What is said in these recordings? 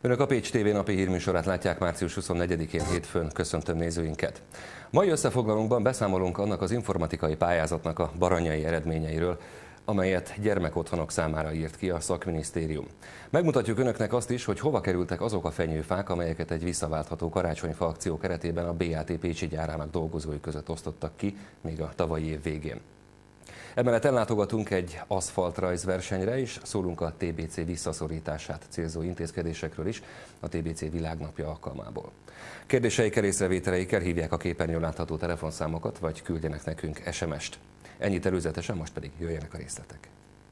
Önök a Pécs TV napi hírműsorát látják március 24-én hétfőn. Köszöntöm nézőinket. Mai összefoglalónkban beszámolunk annak az informatikai pályázatnak a baranyai eredményeiről, amelyet gyermekotthonok számára írt ki a szakminisztérium. Megmutatjuk önöknek azt is, hogy hova kerültek azok a fenyőfák, amelyeket egy visszaváltható karácsonyfa akció keretében a BAT Pécsi gyárának dolgozói között osztottak ki még a tavalyi év végén. Emellett ellátogatunk egy aszfaltrajzversenyre is, szólunk a TBC visszaszorítását célzó intézkedésekről is a TBC világnapja alkalmából. Kérdéseikkel, észrevételeikkel hívják a képernyőn látható telefonszámokat, vagy küldjenek nekünk SMS-t. Ennyit előzetesen, most pedig jöjjenek a részletek.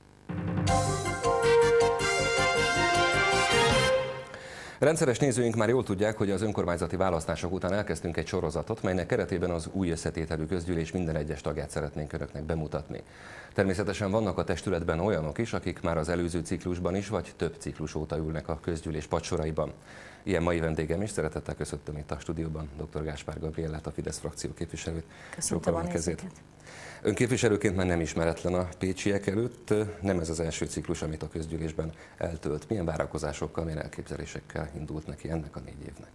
Rendszeres nézőink már jól tudják, hogy az önkormányzati választások után elkezdtünk egy sorozatot, melynek keretében az új összetételű közgyűlés minden egyes tagját szeretnénk önöknek bemutatni. Természetesen vannak a testületben olyanok is, akik már az előző ciklusban is, vagy több ciklus óta ülnek a közgyűlés padsoraiban. Ilyen mai vendégem is, szeretettel köszöntöm itt a stúdióban dr. Gáspár Gabriellát, a Fidesz frakció képviselőt. Köszöntöm a kezét. Ön képviselőként már nem ismeretlen a pécsiek előtt, nem ez az első ciklus, amit a közgyűlésben eltölt. Milyen várakozásokkal, milyen elképzelésekkel indult neki ennek a 4 évnek?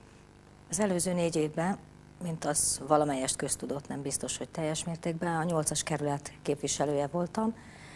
Az előző 4 évben, mint az valamelyest köztudott, nem biztos, hogy teljes mértékben, a 8-as kerület képviselője voltam,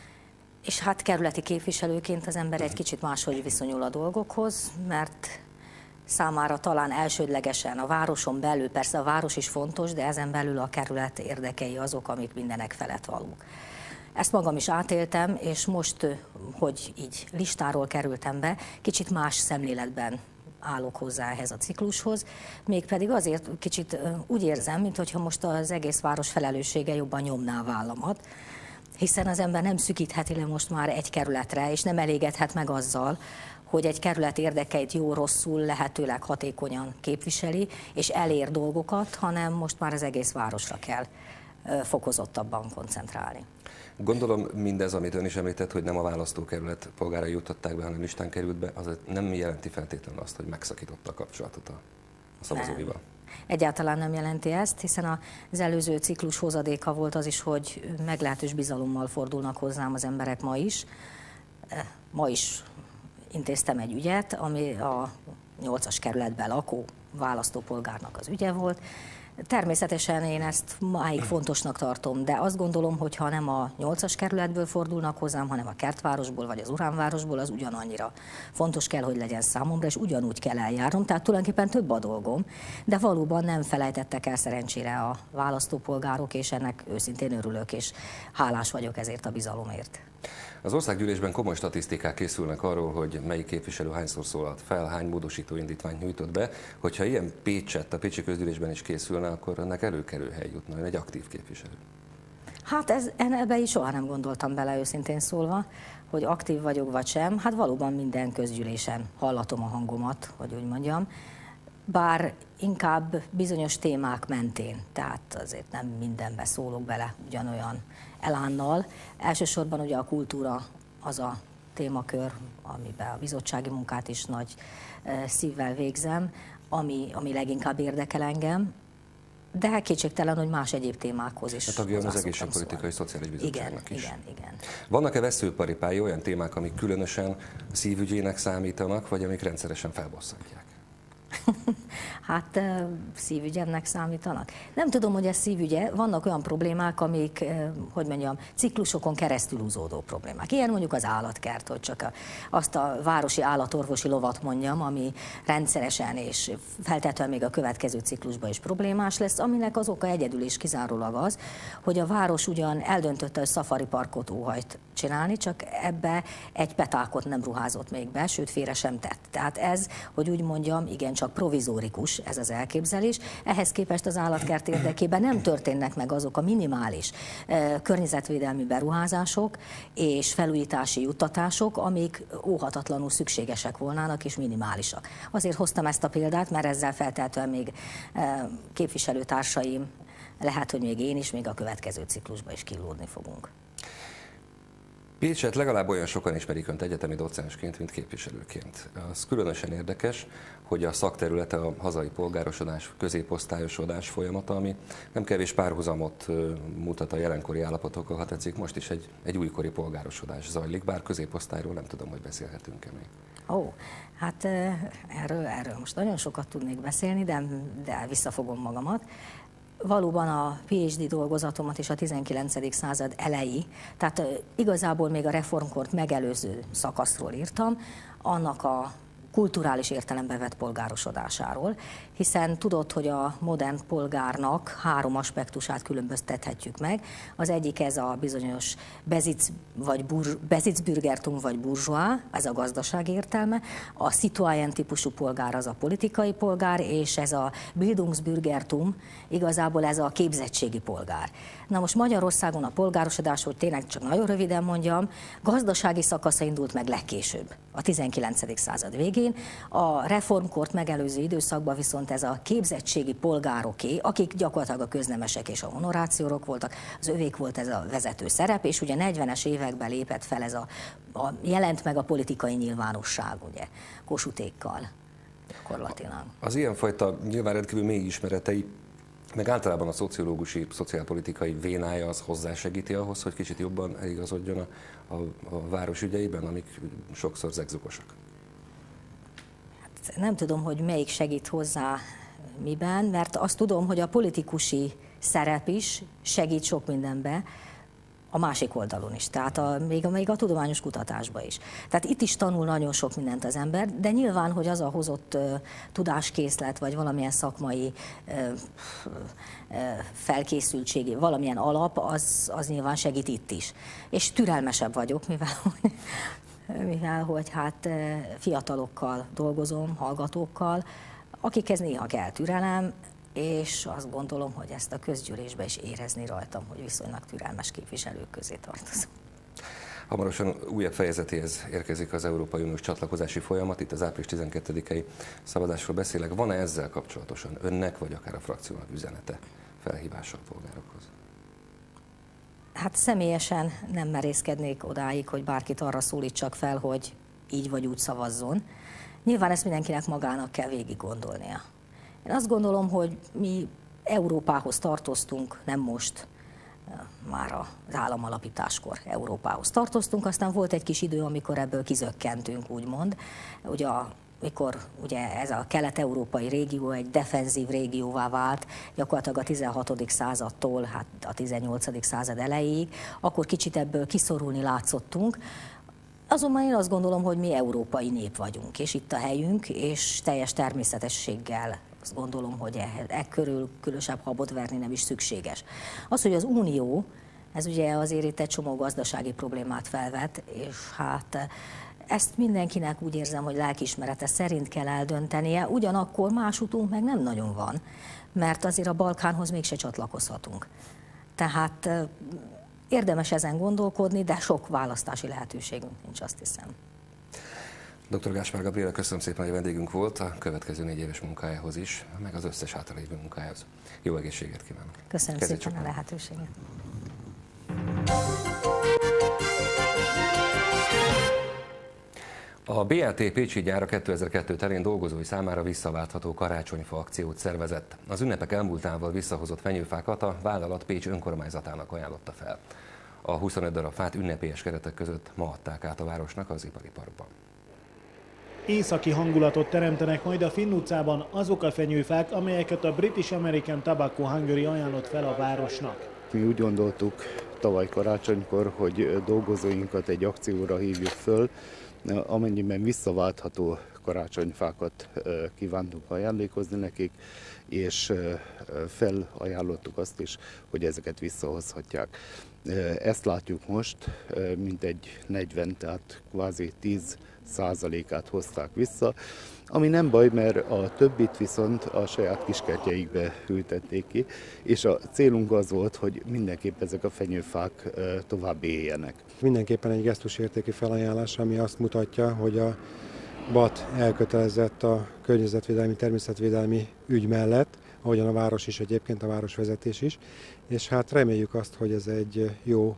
és hát kerületi képviselőként az ember egy kicsit máshogy viszonyul a dolgokhoz, mert számára talán elsődlegesen a városon belül, persze a város is fontos, de ezen belül a kerület érdekei azok, amik mindenek felett valók. Ezt magam is átéltem, és most, hogy így listáról kerültem be, kicsit más szemléletben állok hozzá ehhez a ciklushoz, mégpedig azért kicsit úgy érzem, mintha most az egész város felelőssége jobban nyomná a vállamat, hiszen az ember nem szűkítheti le most már egy kerületre, és nem elégedhet meg azzal, hogy egy kerület érdekeit jó-rosszul, lehetőleg hatékonyan képviseli, és elér dolgokat, hanem most már az egész városra kell fokozottabban koncentrálni. Gondolom mindez, amit ön is említett, hogy nem a választókerület polgárai jutották be, hanem listán került be, az nem jelenti feltétlenül azt, hogy megszakította a kapcsolatot a szavazóival. Egyáltalán nem jelenti ezt, hiszen az előző ciklus hozadéka volt az is, hogy meglehetős bizalommal fordulnak hozzám az emberek ma is. Ma is intéztem egy ügyet, ami a 8-as kerületben lakó választópolgárnak az ügye volt. Természetesen én ezt máig fontosnak tartom, de azt gondolom, hogy ha nem a 8-as kerületből fordulnak hozzám, hanem a Kertvárosból vagy az Uránvárosból, az ugyanannyira fontos kell, hogy legyen számomra, és ugyanúgy kell eljárnom, tehát tulajdonképpen több a dolgom, de valóban nem felejtettek el szerencsére a választópolgárok, és ennek őszintén örülök, és hálás vagyok ezért a bizalomért. Az országgyűlésben komoly statisztikák készülnek arról, hogy melyik képviselő hányszor szólalt fel, hány módosító indítványt nyújtott be. Hogyha ilyen Pécset a pécsi közgyűlésben is készülne, akkor ennek előkerül hely jutna, ön egy aktív képviselő. Hát ebbe is soha nem gondoltam bele, őszintén szólva, hogy aktív vagyok vagy sem. Hát valóban minden közgyűlésen hallatom a hangomat, hogy úgy mondjam, bár inkább bizonyos témák mentén, tehát azért nem mindenbe szólok bele ugyanolyan elánnal. Elsősorban ugye a kultúra az a témakör, amiben a bizottsági munkát is nagy szívvel végzem, ami leginkább érdekel engem, de kétségtelen, hogy más egyéb témákhoz is. A tagja az Egészségpolitikai Szociális Bizottságnak is. Igen. Vannak-e veszőparipái, olyan témák, amik különösen szívügyének számítanak, vagy amik rendszeresen felbosszantják? Hát szívügyemnek számítanak. Nem tudom, hogy ez szívügye, vannak olyan problémák, amik, hogy mondjam, ciklusokon keresztül húzódó problémák. Ilyen mondjuk az állatkert, hogy csak azt a városi állatorvosi lovat mondjam, ami rendszeresen és feltétlenül még a következő ciklusban is problémás lesz, aminek az oka egyedül és kizárólag az, hogy a város ugyan eldöntötte, hogy szafari parkot óhajt csinálni, csak ebbe egy petákot nem ruházott még be, sőt félre sem tett. Tehát ez, hogy úgy mondjam, igencsak provizórikus ez az elképzelés. Ehhez képest az állatkert érdekében nem történnek meg azok a minimális környezetvédelmi beruházások és felújítási juttatások, amik óhatatlanul szükségesek volnának és minimálisak. Azért hoztam ezt a példát, mert ezzel feltétlenül még képviselőtársaim, lehet, hogy még én is, még a következő ciklusban is kilódni fogunk. Pécset legalább olyan sokan ismerik Önt egyetemi docensként, mint képviselőként. Az különösen érdekes, hogy a szakterülete a hazai polgárosodás, középosztályosodás folyamata, ami nem kevés párhuzamot mutat a jelenkori állapotokkal, ha tetszik, most is egy újkori polgárosodás zajlik, bár középosztályról nem tudom, hogy beszélhetünk-e még. Hát erről most nagyon sokat tudnék beszélni, de visszafogom magamat. Valóban a PhD dolgozatomat is a 19. század elejé, tehát igazából még a reformkort megelőző szakaszról írtam, annak a kulturális értelembe vett polgárosodásáról, hiszen tudod, hogy a modern polgárnak 3 aspektusát különböztethetjük meg. Az egyik ez a bizonyos Besitzbürgertum vagy bourgeois, ez a gazdaság értelme, a citoyen típusú polgár az a politikai polgár, és ez a Bildungsbürgertum, igazából ez a képzettségi polgár. Na most Magyarországon a polgárosodás, hogy tényleg csak nagyon röviden mondjam, gazdasági szakasza indult meg legkésőbb, a 19. század végén. A reformkort megelőző időszakban viszont ez a képzettségi polgároké, akik gyakorlatilag a köznemesek és a honorációk voltak, az övék volt ez a vezető szerep, és ugye 40-es években lépett fel ez jelent meg a politikai nyilvánosság, ugye, Kossuthékkal gyakorlatilag. Az ilyenfajta nyilván rendkívül mély ismeretei, meg általában a szociológusi, szociálpolitikai vénája az hozzásegíti ahhoz, hogy kicsit jobban eligazodjon a város ügyeiben, amik sokszor zegzugosak. Hát nem tudom, hogy melyik segít hozzá miben, mert azt tudom, hogy a politikusi szerep is segít sok mindenbe, a másik oldalon is, tehát még a tudományos kutatásban is. Tehát itt is tanul nagyon sok mindent az ember, de nyilván, hogy az a hozott tudáskészlet, vagy valamilyen szakmai felkészültségi, valamilyen alap, az nyilván segít itt is. És türelmesebb vagyok, mivel hogy hát fiatalokkal dolgozom, hallgatókkal, akikhez néha kell türelem, és azt gondolom, hogy ezt a közgyűlésben is érezni rajtam, hogy viszonylag türelmes képviselők közé tartozom. Hamarosan újabb fejezetéhez érkezik az Európai Uniós csatlakozási folyamat, itt az április 12-i szavazásról beszélek. Van-e ezzel kapcsolatosan önnek, vagy akár a frakciónak üzenete, felhívása a polgárokhoz? Hát személyesen nem merészkednék odáig, hogy bárkit arra szólítsak fel, hogy így vagy úgy szavazzon. Nyilván ezt mindenkinek magának kell végig gondolnia. Én azt gondolom, hogy mi Európához tartoztunk, nem most, már az államalapításkor Európához tartoztunk, aztán volt egy kis idő, amikor ebből kizökkentünk, úgymond. Mikor ugye ez a kelet-európai régió egy defenzív régióvá vált, gyakorlatilag a 16. századtól hát a 18. század elejéig, akkor kicsit ebből kiszorulni látszottunk. Azonban én azt gondolom, hogy mi európai nép vagyunk, és itt a helyünk, és teljes természetességgel azt gondolom, hogy körül különösebb habot verni nem is szükséges. Az, hogy az Unió, ez ugye azért itt egy csomó gazdasági problémát felvet, és hát ezt mindenkinek úgy érzem, hogy lelkiismerete szerint kell eldöntenie, ugyanakkor más utunk meg nem nagyon van, mert azért a Balkánhoz mégse csatlakozhatunk. Tehát érdemes ezen gondolkodni, de sok választási lehetőségünk nincs, azt hiszem. Dr. Gáspár Gabriella, köszönöm szépen, hogy vendégünk volt a következő 4 éves munkájához is, meg az összes hátralévő munkájához. Jó egészséget kívánok! Köszönöm szépen a lehetőséget! A BLT Pécsi gyára 2002 terén dolgozói számára visszaváltható karácsonyfa akciót szervezett. Az ünnepek elmúltával visszahozott fenyőfákat a vállalat Pécs önkormányzatának ajánlotta fel. A 25 darab fát ünnepélyes keretek között ma adták át a városnak az ipari parkban. Északi hangulatot teremtenek majd a Finn utcában azok a fenyőfák, amelyeket a British American Tobacco Hungary ajánlott fel a városnak. Mi úgy gondoltuk tavaly karácsonykor, hogy dolgozóinkat egy akcióra hívjuk föl, amennyiben visszaváltható karácsonyfákat kívántunk ajándékozni nekik, és felajánlottuk azt is, hogy ezeket visszahozhatják. Ezt látjuk most, mintegy 40, tehát kvázi 10%-át hozták vissza, ami nem baj, mert a többit viszont a saját kiskertjeikbe ültették ki, és a célunk az volt, hogy mindenképp ezek a fenyőfák tovább éljenek. Mindenképpen egy gesztusértékű felajánlás, ami azt mutatja, hogy a BAT elkötelezett a környezetvédelmi, természetvédelmi ügy mellett, ahogyan a város is egyébként, a városvezetés is, és hát reméljük azt, hogy ez egy jó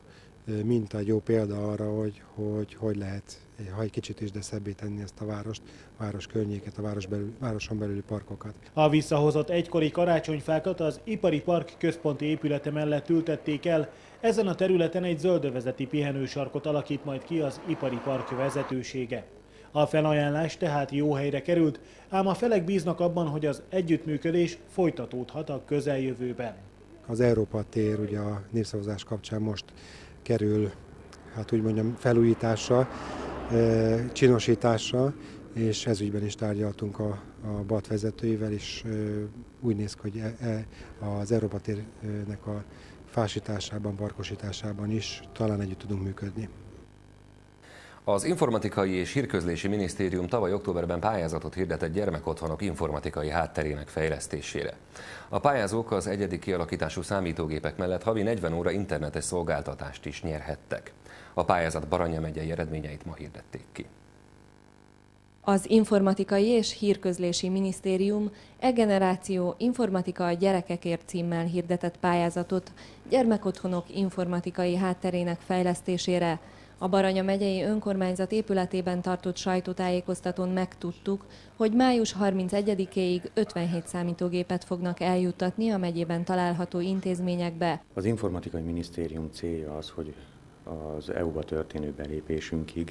minta, egy jó példa arra, hogy lehet, ha egy kicsit is, de szebbé tenni ezt a várost, a város környéket, a városon belüli parkokat. A visszahozott egykori karácsonyfákat az Ipari Park központi épülete mellett ültették el. Ezen a területen egy zöldövezeti pihenősarkot alakít majd ki az Ipari Park vezetősége. A felajánlás tehát jó helyre került, ám a felek bíznak abban, hogy az együttműködés folytatódhat a közeljövőben. Az Európa tér ugye a népszavazás kapcsán most kerül, hát úgy mondjam, felújításra, csinosításra, és ezügyben is tárgyaltunk a BAT vezetőivel, és úgy néz ki, hogy az Európa térnek a fásításában, parkosításában is talán együtt tudunk működni. Az Informatikai és Hírközlési Minisztérium tavaly októberben pályázatot hirdetett gyermekotthonok informatikai hátterének fejlesztésére. A pályázók az egyedi kialakítású számítógépek mellett havi 40 óra internetes szolgáltatást is nyerhettek. A pályázat Baranya megyei eredményeit ma hirdették ki. Az Informatikai és Hírközlési Minisztérium E-generáció informatika a gyerekekért címmel hirdetett pályázatot gyermekotthonok informatikai hátterének fejlesztésére. A Baranya megyei önkormányzat épületében tartott sajtótájékoztatón megtudtuk, hogy május 31-éig 57 számítógépet fognak eljuttatni a megyében található intézményekbe. Az Informatikai Minisztérium célja az, hogy az EU-ba történő belépésünkig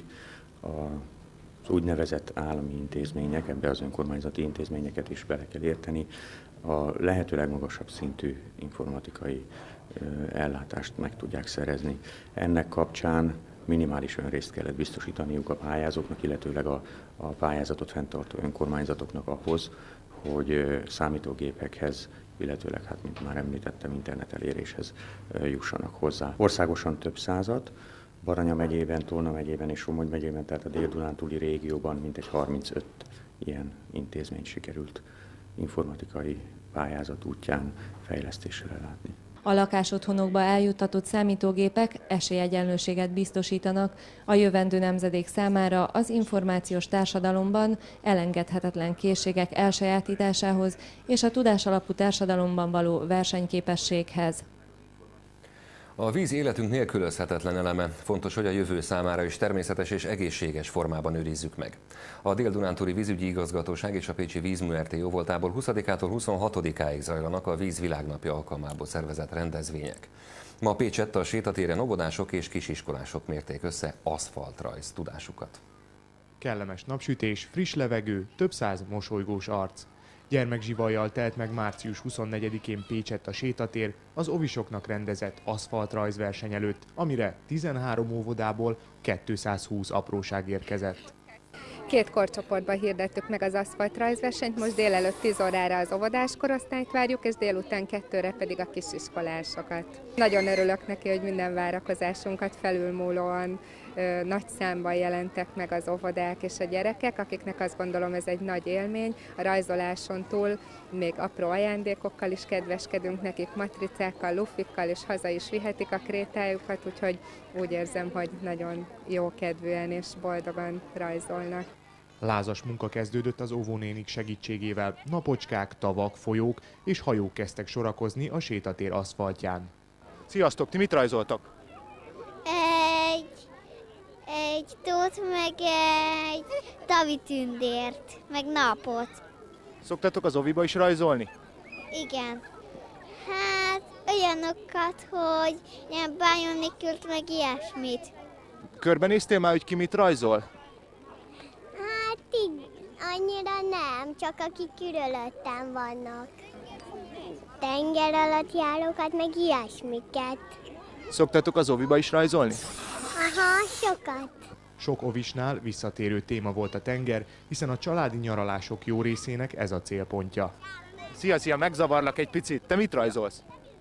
az úgynevezett állami intézmények, ebbe az önkormányzati intézményeket is bele kell érteni, a lehető legmagasabb szintű informatikai ellátást meg tudják szerezni. Ennek kapcsán minimális önrészt kellett biztosítaniuk a pályázóknak, illetőleg a pályázatot fenntartó önkormányzatoknak ahhoz, hogy számítógépekhez, illetőleg, hát mint már említettem, internet eléréshez jussanak hozzá. Országosan több százat, Baranya megyében, Tolna megyében és Somogy megyében, tehát a Dél-Dunántúli régióban mintegy 35 ilyen intézmény sikerült informatikai pályázat útján fejlesztéssel ellátni. A lakásotthonokba eljuttatott számítógépek esélyegyenlőséget biztosítanak a jövendő nemzedék számára az információs társadalomban elengedhetetlen készségek elsajátításához és a tudásalapú társadalomban való versenyképességhez. A víz életünk nélkülözhetetlen eleme. Fontos, hogy a jövő számára is természetes és egészséges formában őrizzük meg. A Dél-Dunántúli Vízügyi Igazgatóság és a Pécsi Vízmű RT jóvoltából 20-ától 26-áig zajlanak a Víz Világnapja alkalmából szervezett rendezvények. Ma Pécsett a sétatéren óvodások és kisiskolások mérték össze aszfaltrajz tudásukat. Kellemes napsütés, friss levegő, több száz mosolygós arc. Gyermekzsivajjal telt meg március 24-én Pécsett a sétatér az ovisoknak rendezett aszfaltrajzverseny előtt, amire 13 óvodából 220 apróság érkezett. 2 korcsoportban hirdettük meg az aszfaltrajzversenyt, most délelőtt 10 órára az óvodás korosztályt várjuk, és délután 2-re pedig a kisiskolásokat. Nagyon örülök neki, hogy minden várakozásunkat felülmúlóan nagy számban jelentek meg az óvodák és a gyerekek, akiknek azt gondolom ez egy nagy élmény. A rajzoláson túl még apró ajándékokkal is kedveskedünk nekik, matricákkal, lufikkal, és haza is vihetik a krétájukat, úgyhogy úgy érzem, hogy nagyon jó kedvűen és boldogan rajzolnak. Lázas munka kezdődött az óvónénik segítségével. Napocskák, tavak, folyók és hajók kezdtek sorakozni a sétatér aszfaltján. Sziasztok, ti mit rajzoltak? Egy tót, meg egy tavitündért, meg napot. Szoktatok az oviba is rajzolni? Igen. Hát olyanokat, hogy ilyen bájonikült, meg ilyesmit. Körbenéztél már, hogy ki mit rajzol? Hát annyira nem, csak akik körülöttem vannak. Tenger alatt járókat, meg ilyesmiket. Szoktatok az oviba is rajzolni? Aha, sokat. Sok ovisnál visszatérő téma volt a tenger, hiszen a családi nyaralások jó részének ez a célpontja. Szia, megzavarlak egy picit. Te mit rajzolsz?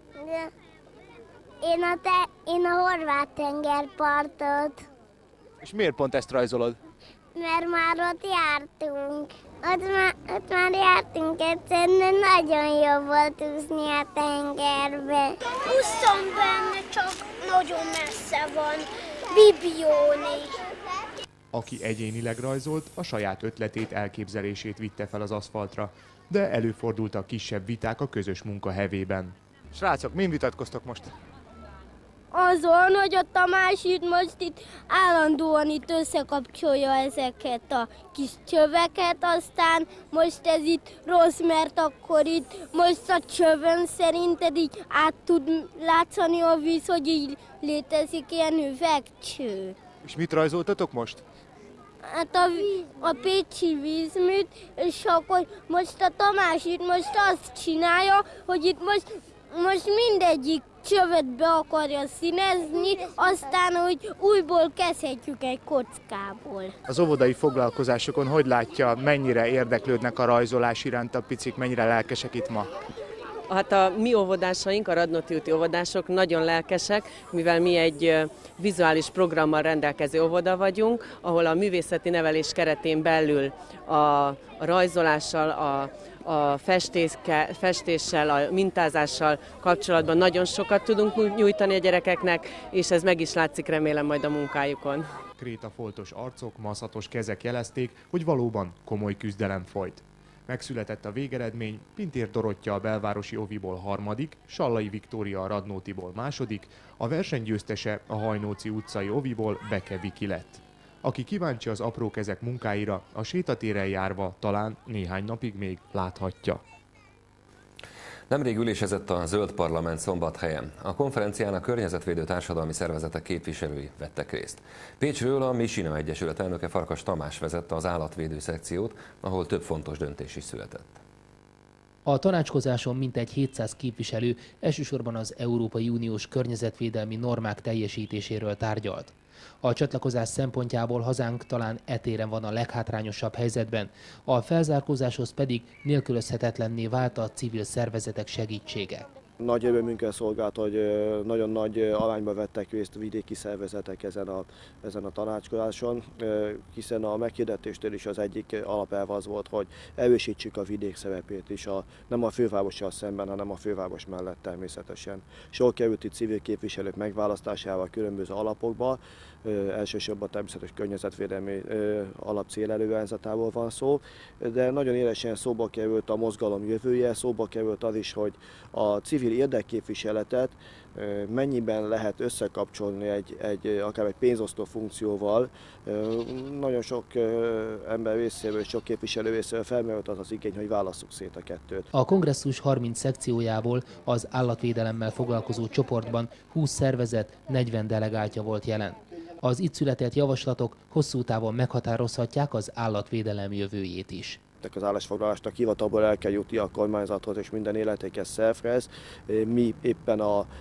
Én a horvát tengerpartot. És miért pont ezt rajzolod? Mert már ott jártunk. Ott már jártunk egyszer, de nagyon jó volt úszni a tengerbe. Úszom benne, csak nagyon messze van. Bibióni. Aki egyénileg rajzolt, a saját ötletét, elképzelését vitte fel az aszfaltra, de előfordultak kisebb viták a közös munka hevében. Srácok, min vitatkoztok most? azon, hogy a Tamás itt állandóan összekapcsolja ezeket a kis csöveket, aztán most ez itt rossz, mert akkor itt most a csövön szerinted így át tud látszani a víz, hogy így létezik ilyen üvegcső. És mit rajzoltatok most? Hát a pécsi vízműt, és akkor most a Tamás itt most azt csinálja, hogy itt most mindegyik csövet be akarja színezni, aztán hogy újból kezdhetjük egy kockából. Az óvodai foglalkozásokon hogy látja, mennyire érdeklődnek a rajzolás iránt a picik, mennyire lelkesek itt ma? Hát a mi óvodásaink, a Radnóti úti óvodások nagyon lelkesek, mivel mi egy vizuális programmal rendelkező óvoda vagyunk, ahol a művészeti nevelés keretén belül a rajzolással, a festéssel, a mintázással kapcsolatban nagyon sokat tudunk nyújtani a gyerekeknek, és ez meg is látszik, remélem, majd a munkájukon. Krétafoltos arcok, maszatos kezek jelezték, hogy valóban komoly küzdelem folyt. Megszületett a végeredmény, Pintér Dorottya a belvárosi oviból harmadik, Sallai Viktória a Radnótiból második, a versenygyőztese a Hajnóci utcai oviból Beke Viki lett. Aki kíváncsi az apró kezek munkáira, a sétatéren járva talán néhány napig még láthatja. Nemrég ülésezett a Zöld Parlament Szombathelyen. A konferencián a környezetvédő társadalmi szervezetek képviselői vettek részt. Pécsről a Misina Egyesület elnöke Farkas Tamás vezette az állatvédő szekciót, ahol több fontos döntés is született. A tanácskozáson mintegy 700 képviselő elsősorban az Európai Uniós környezetvédelmi normák teljesítéséről tárgyalt. A csatlakozás szempontjából hazánk talán e téren van a leghátrányosabb helyzetben, a felzárkózáshoz pedig nélkülözhetetlenné vált a civil szervezetek segítsége. Nagy örömünkkel szolgált, hogy nagyon nagy arányban vettek részt vidéki szervezetek ezen a tanácskozáson, hiszen a meghirdetéstől is az egyik alapelv az volt, hogy erősítsük a vidék szerepét is, nem a fővárossal szemben, hanem a főváros mellett természetesen. Sor került itt civil képviselők megválasztásával különböző alapokba, elsősorban természetes környezetvédelmi alap célelőirányzatából van szó, de nagyon élesen szóba került a mozgalom jövője, szóba került az is, hogy a civil érdekképviseletet mennyiben lehet összekapcsolni akár egy pénzosztó funkcióval. Nagyon sok ember részéről, sok képviselő részéről felmerült az igény, hogy válasszuk szét a kettőt. A kongresszus 30 szekciójából az állatvédelemmel foglalkozó csoportban 20 szervezet, 40 delegáltja volt jelen. Az itt született javaslatok hosszú távon meghatározhatják az állatvédelem jövőjét is. Az állásfoglalásnak hivatalból el kell jutni a kormányzathoz és minden illetékes szervhez. Mi éppen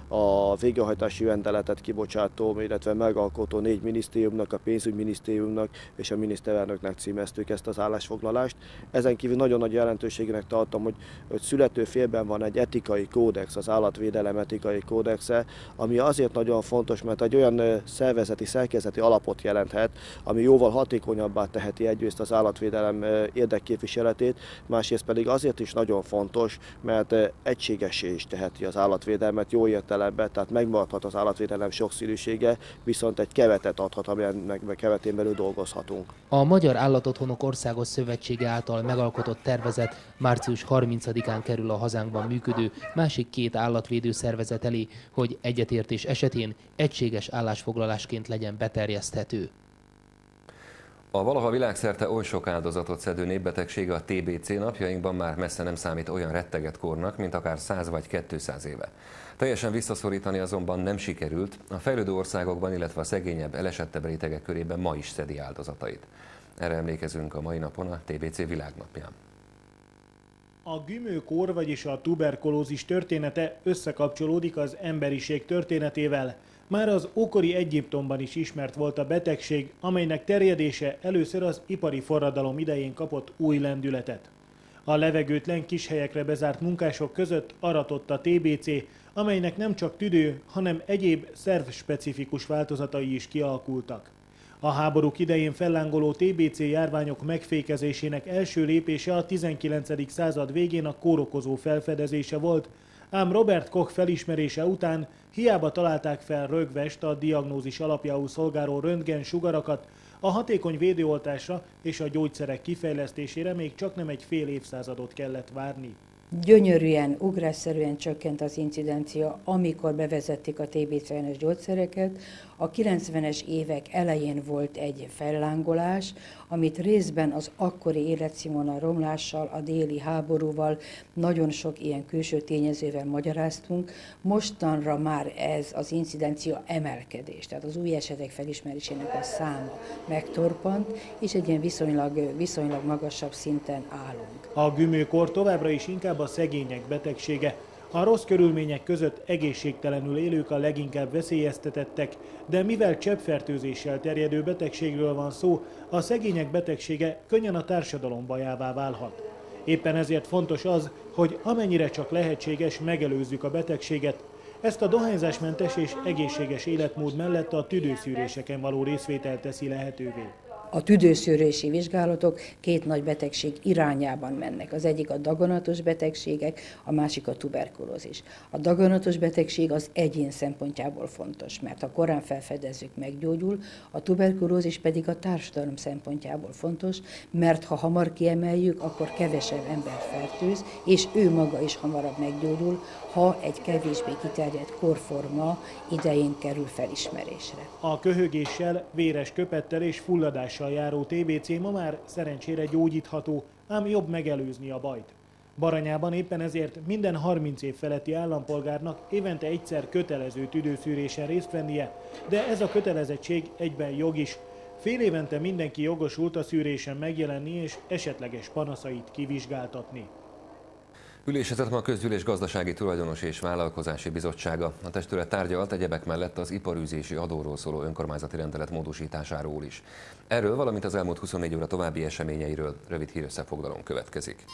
a végrehajtási rendeletet kibocsátó, illetve megalkotó 4 minisztériumnak, a pénzügyminisztériumnak és a miniszterelnöknek címeztük ezt az állásfoglalást. Ezen kívül nagyon nagy jelentőségnek tartom, hogy születő félben van egy etikai kódex, az állatvédelem etikai kódexe, ami azért nagyon fontos, mert egy olyan szerkezeti alapot jelenthet, ami jóval hatékonyabbá teheti egyrészt az állatvédelem érdekképviseletét, másrészt pedig azért is nagyon fontos, mert egységessé is teheti az állatvédelmet jó értelemben, tehát megmaradhat az állatvédelem sokszínűsége, viszont egy keretet adhat, amilyennek keretén belül dolgozhatunk. A Magyar Állatotthonok Országos Szövetsége által megalkotott tervezet március 30-án kerül a hazánkban működő másik 2 állatvédő szervezet elé, hogy egyetértés esetén egységes állásfoglalásként legyen beterjeszthető. A valaha világszerte oly sok áldozatot szedő népbetegsége, a TBC napjainkban már messze nem számít olyan retteget kornak, mint akár 100 vagy 200 éve. Teljesen visszaszorítani azonban nem sikerült, a fejlődő országokban, illetve a szegényebb, elesettebb rétegek körében ma is szedi áldozatait. Erre emlékezünk a mai napon a TBC világnapján. A gümőkór, vagyis a tuberkulózis története összekapcsolódik az emberiség történetével. Már az ókori Egyiptomban is ismert volt a betegség, amelynek terjedése először az ipari forradalom idején kapott új lendületet. A levegőtlen kis helyekre bezárt munkások között aratott a TBC, amelynek nem csak tüdő, hanem egyéb szervspecifikus változatai is kialakultak. A háborúk idején fellángoló TBC járványok megfékezésének első lépése a 19. század végén a kórokozó felfedezése volt, ám Robert Koch felismerése után hiába találták fel rögvest, a diagnózis alapjául szolgáló röntgensugarakat, a hatékony védőoltásra és a gyógyszerek kifejlesztésére még csaknem egy fél évszázadot kellett várni. gyönyörűen, ugrásszerűen csökkent az incidencia, amikor bevezették a TBC-ellenes gyógyszereket. A 90-es évek elején volt egy fellángolás, amit részben az akkori életszínvonal romlással, a déli háborúval, nagyon sok ilyen külső tényezővel magyaráztunk. Mostanra már ez az incidencia emelkedés, tehát az új esetek felismerésének a száma megtorpant, és egy ilyen viszonylag magasabb szinten állunk. A gümőkor továbbra is inkább a szegények betegsége. A rossz körülmények között egészségtelenül élők a leginkább veszélyeztetettek, de mivel cseppfertőzéssel terjedő betegségről van szó, a szegények betegsége könnyen a társadalom bajává válhat. Éppen ezért fontos az, hogy amennyire csak lehetséges, megelőzzük a betegséget. Ezt a dohányzásmentes és egészséges életmód mellett a tüdőszűréseken való részvétel teszi lehetővé. A tüdőszűrési vizsgálatok két nagy betegség irányában mennek. Az egyik a daganatos betegségek, a másik a tuberkulózis. A daganatos betegség az egyén szempontjából fontos, mert ha korán felfedezzük, meggyógyul, a tuberkulózis pedig a társadalom szempontjából fontos, mert ha hamar kiemeljük, akkor kevesebb ember fertőz, és ő maga is hamarabb meggyógyul, ha egy kevésbé kiterjedt korforma idején kerül felismerésre. A köhögéssel, véres köpettel és fulladással járó TBC ma már szerencsére gyógyítható, ám jobb megelőzni a bajt. Baranyában éppen ezért minden 30 év feletti állampolgárnak évente egyszer kötelező tüdőszűrésen részt vennie, de ez a kötelezettség egyben jog is. Fél évente mindenki jogosult a szűrésen megjelenni és esetleges panaszait kivizsgáltatni. Ülésezett ma a Közgyűlés Gazdasági Tulajdonosi és Vállalkozási Bizottsága. A testület tárgyalt egyebek mellett az iparűzési adóról szóló önkormányzati rendelet módosításáról is. Erről, valamint az elmúlt 24 óra további eseményeiről rövid hírösszefoglalón következik.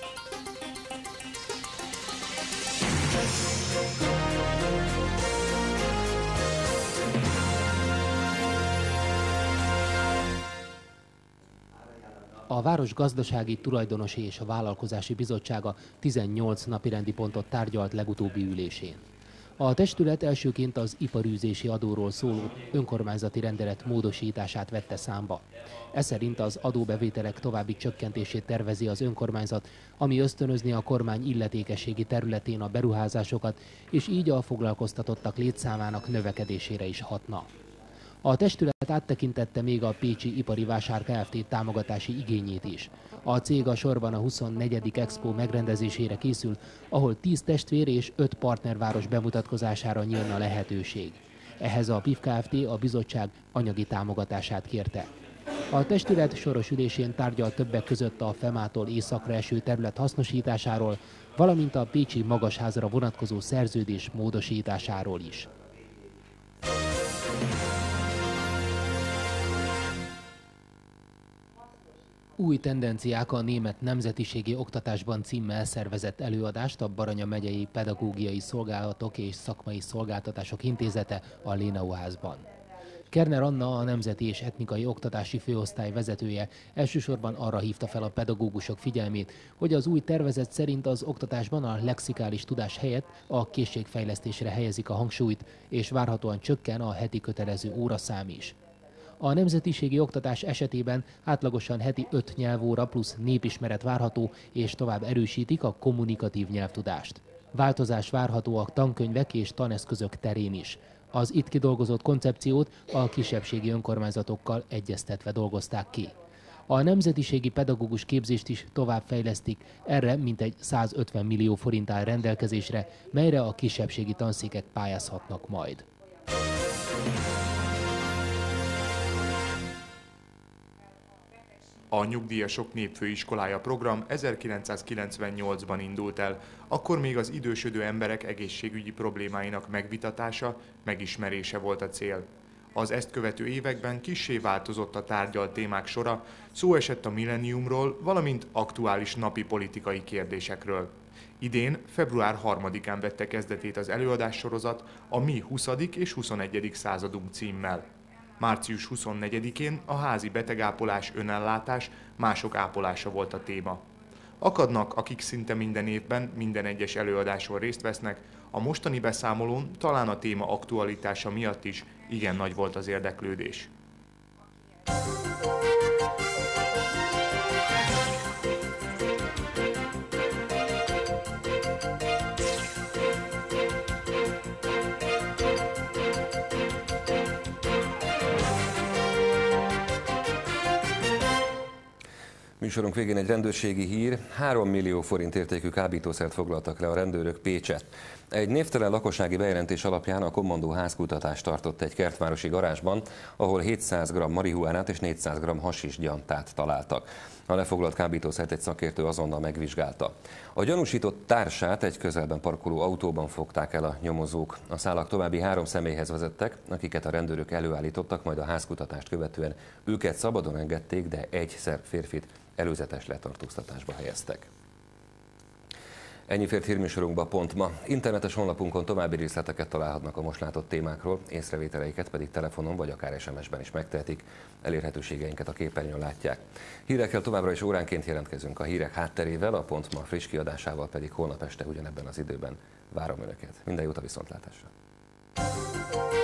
A Város Gazdasági Tulajdonosi és a Vállalkozási Bizottsága 18 napirendi pontot tárgyalt legutóbbi ülésén. A testület elsőként az iparűzési adóról szóló önkormányzati rendelet módosítását vette számba. Ez szerint az adóbevételek további csökkentését tervezi az önkormányzat, ami ösztönözni a kormány illetékességi területén a beruházásokat, és így a foglalkoztatottak létszámának növekedésére is hatna. A testület áttekintette még a Pécsi Ipari Vásár Kft. Támogatási igényét is. A cég a sorban a 24. Expo megrendezésére készül, ahol 10 testvér és 5 partnerváros bemutatkozására nyílna lehetőség. Ehhez a PIF Kft. A bizottság anyagi támogatását kérte. A testület soros ülésén tárgyalt többek között a FEMA-tól északra eső terület hasznosításáról, valamint a pécsi magasházra vonatkozó szerződés módosításáról is. Új tendenciák a német nemzetiségi oktatásban címmel szervezett előadást a Baranya megyei Pedagógiai Szolgálatok és Szakmai Szolgáltatások Intézete a Lénaóházban. Kerner Anna, a Nemzeti és Etnikai Oktatási Főosztály vezetője elsősorban arra hívta fel a pedagógusok figyelmét, hogy az új tervezet szerint az oktatásban a lexikális tudás helyett a készségfejlesztésre helyezik a hangsúlyt, és várhatóan csökken a heti kötelező óraszám is. A nemzetiségi oktatás esetében átlagosan heti 5 nyelvóra plusz népismeret várható, és tovább erősítik a kommunikatív nyelvtudást. Változás várható a tankönyvek és taneszközök terén is. Az itt kidolgozott koncepciót a kisebbségi önkormányzatokkal egyeztetve dolgozták ki. A nemzetiségi pedagógus képzést is továbbfejlesztik, erre mintegy 150 millió forint áll rendelkezésre, melyre a kisebbségi tanszékek pályázhatnak majd. A Nyugdíjasok Népfőiskolája program 1998-ban indult el, akkor még az idősödő emberek egészségügyi problémáinak megvitatása, megismerése volt a cél. Az ezt követő években kissé változott a tárgyalt témák sora, szó esett a millenniumról, valamint aktuális napi politikai kérdésekről. Idén, február 3-án vette kezdetét az előadássorozat a Mi 20. és 21. századunk címmel. Március 24-én a házi betegápolás, önellátás, mások ápolása volt a téma. Akadnak, akik szinte minden évben, minden egyes előadáson részt vesznek, a mostani beszámolón talán a téma aktualitása miatt is igen nagy volt az érdeklődés. Műsorunk végén egy rendőrségi hír. 3 millió forint értékű kábítószert foglaltak le a rendőrök Pécsett. Egy névtelen lakossági bejelentés alapján a kommandó házkutatást tartott egy kertvárosi garázsban, ahol 700 g marihuánát és 400 g hasis gyantát találtak. A lefoglalt kábítószert egy szakértő azonnal megvizsgálta. A gyanúsított társát egy közelben parkoló autóban fogták el a nyomozók. A szálak további 3 személyhez vezettek, akiket a rendőrök előállítottak, majd a házkutatást követően őket szabadon engedték, de egy szerb férfit előzetes letartóztatásba helyeztek. Ennyi fért hírműsorunkba pont ma. Internetes honlapunkon további részleteket találhatnak a most látott témákról, észrevételeiket pedig telefonon vagy akár SMS-ben is megtehetik. Elérhetőségeinket a képernyőn látják. Hírekkel továbbra is óránként jelentkezünk. A hírek hátterével, a Pont Ma friss kiadásával pedig holnap este ugyanebben az időben várom Önöket. Minden jót a viszontlátásra!